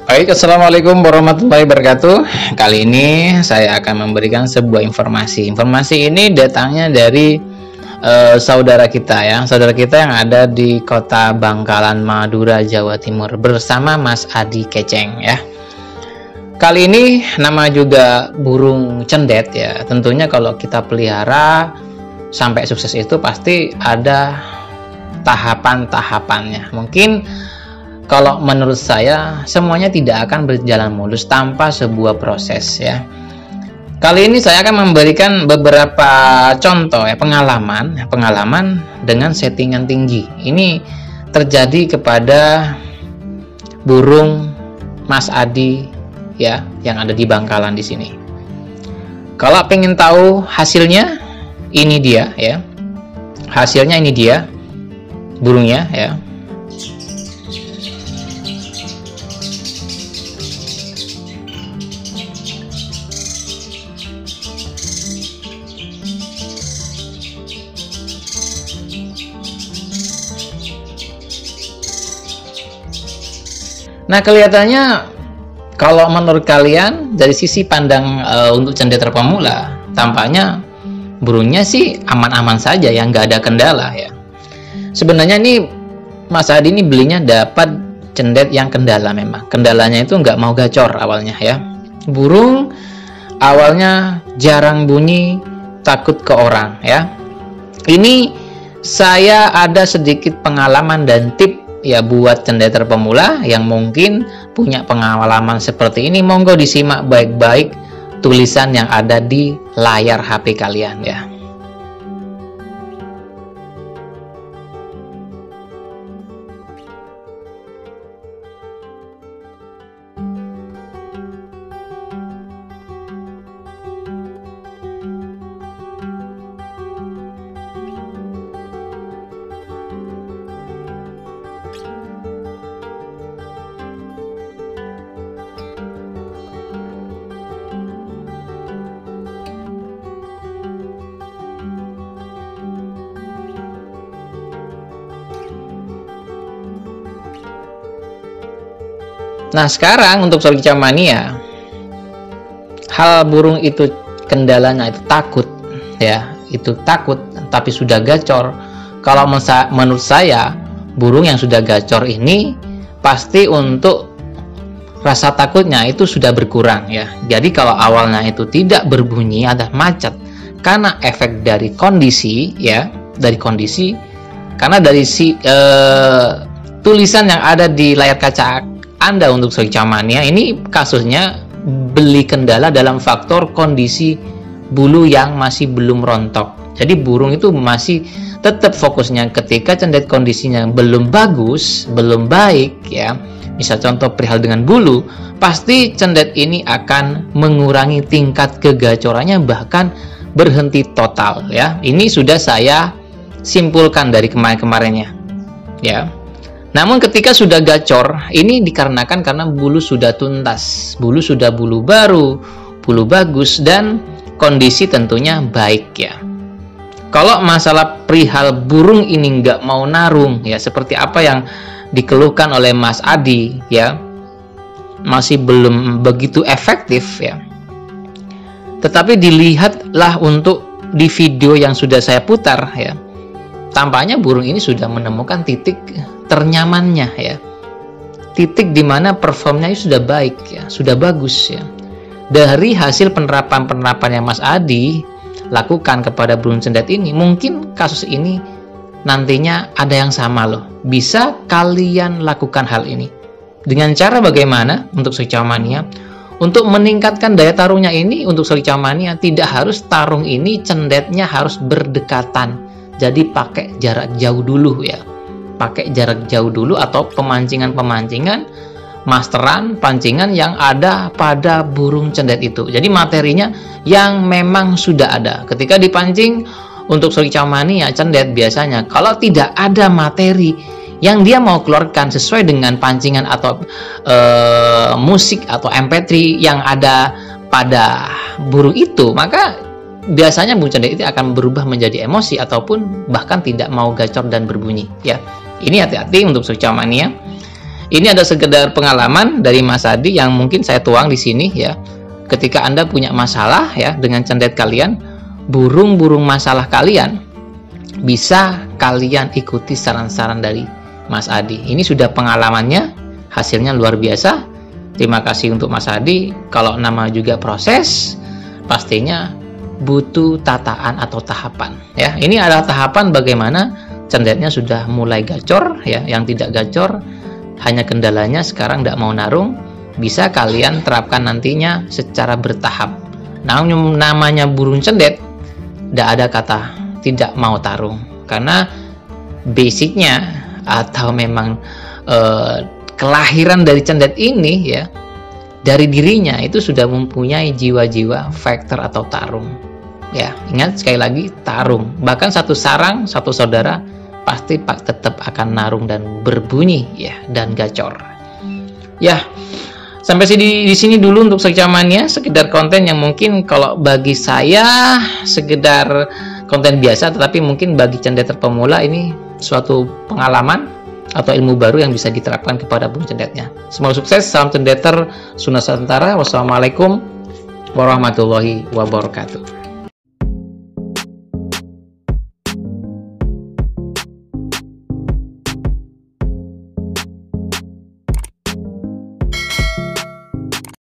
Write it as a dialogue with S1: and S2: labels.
S1: Baik, assalamualaikum warahmatullahi wabarakatuh. Kali ini saya akan memberikan sebuah informasi. Informasi ini datangnya dari saudara kita ya, saudara kita yang ada di kota Bangkalan, Madura, Jawa Timur bersama Mas Adi Keceng ya. Kali ini nama juga burung cendet ya. Tentunya kalau kita pelihara sampai sukses itu pasti ada tahapan-tahapannya. Mungkin kalau menurut saya semuanya tidak akan berjalan mulus tanpa sebuah proses ya. Kali ini saya akan memberikan beberapa contoh ya, pengalaman dengan settingan tinggi. Ini terjadi kepada burung Mas Adi ya, yang ada di Bangkalan di sini. Kalau pengen tahu hasilnya, ini dia ya. Hasilnya ini dia burungnya ya. Nah, kelihatannya kalau menurut kalian dari sisi pandang untuk cendeter pemula, tampaknya burungnya sih aman-aman saja ya, nggak ada kendala ya. Sebenarnya ini Mas Adi ini belinya dapat cendet yang kendala memang. Kendalanya itu nggak mau gacor awalnya ya. Burung awalnya jarang bunyi, takut ke orang ya. Ini saya ada sedikit pengalaman dan tip ya buat cendeter pemula yang mungkin punya pengalaman seperti ini. Monggo disimak baik-baik tulisan yang ada di layar HP kalian ya. Nah, sekarang untuk Sorghum Mania, hal burung itu kendalanya itu takut ya, itu takut tapi sudah gacor. Kalau menurut saya burung yang sudah gacor ini pasti untuk rasa takutnya itu sudah berkurang ya. Jadi kalau awalnya itu tidak berbunyi, ada macet karena efek dari kondisi ya, dari kondisi, karena dari tulisan yang ada di layar kaca Anda untuk Sorghum Mania ini kasusnya beli kendala dalam faktor kondisi bulu yang masih belum rontok. Jadi burung itu masih tetap fokusnya ketika cendet kondisinya belum bagus, belum baik ya. Misal contoh perihal dengan bulu, pasti cendet ini akan mengurangi tingkat kegacorannya, bahkan berhenti total ya. Ini sudah saya simpulkan dari kemarin-kemarinnya ya. Namun ketika sudah gacor, ini dikarenakan karena bulu sudah tuntas, bulu baru, bulu bagus, dan kondisi tentunya baik ya. Kalau masalah perihal burung ini nggak mau narung ya, seperti apa yang dikeluhkan oleh Mas Adi ya, masih belum begitu efektif ya. Tetapi dilihatlah untuk di video yang sudah saya putar ya, tampaknya burung ini sudah menemukan titik ternyamannya ya, titik dimana performnya sudah baik ya, sudah bagus ya. Dari hasil penerapan yang Mas Adi lakukan kepada burung cendet ini, mungkin kasus ini nantinya ada yang sama loh. Bisa kalian lakukan hal ini dengan cara bagaimana untuk Sorghum Mania? Untuk meningkatkan daya tarungnya ini untuk Sorghum Mania, tidak harus tarung ini cendetnya harus berdekatan. Jadi pakai jarak jauh dulu ya. Pakai jarak jauh dulu atau pemancingan-pemancingan, masteran, pancingan yang ada pada burung cendet itu. Jadi materinya yang memang sudah ada. Ketika dipancing untuk Sorghum Mania cendet biasanya kalau tidak ada materi yang dia mau keluarkan sesuai dengan pancingan atau musik atau MP3 yang ada pada burung itu, maka biasanya burung cendet itu akan berubah menjadi emosi ataupun bahkan tidak mau gacor dan berbunyi ya. Ini hati-hati untuk Sorghum Mania. Ini ada sekedar pengalaman dari Mas Adi yang mungkin saya tuang di sini ya. Ketika Anda punya masalah ya dengan cendet kalian, burung-burung masalah kalian, bisa kalian ikuti saran-saran dari Mas Adi. Ini sudah pengalamannya, hasilnya luar biasa. Terima kasih untuk Mas Adi. Kalau nama juga proses, pastinya butuh tataan atau tahapan ya. Ini adalah tahapan bagaimana cendetnya sudah mulai gacor ya. Yang tidak gacor hanya kendalanya sekarang tidak mau narung, bisa kalian terapkan nantinya secara bertahap. Namun namanya burung cendet tidak ada kata tidak mau tarung, karena basicnya atau memang kelahiran dari cendet ini ya, dari dirinya itu sudah mempunyai jiwa-jiwa fighter atau tarung. Ya, ingat sekali lagi tarung. Bahkan satu sarang, satu saudara pasti tetap akan narung dan berbunyi ya, dan gacor. Ya, sampai di sini dulu untuk secamannya, sekedar konten yang mungkin kalau bagi saya sekedar konten biasa, tetapi mungkin bagi cendeter pemula ini suatu pengalaman atau ilmu baru yang bisa diterapkan kepada burung cendetnya. Semoga sukses. Salam cendeter Sunda Nusantara. Wassalamualaikum warahmatullahi wabarakatuh.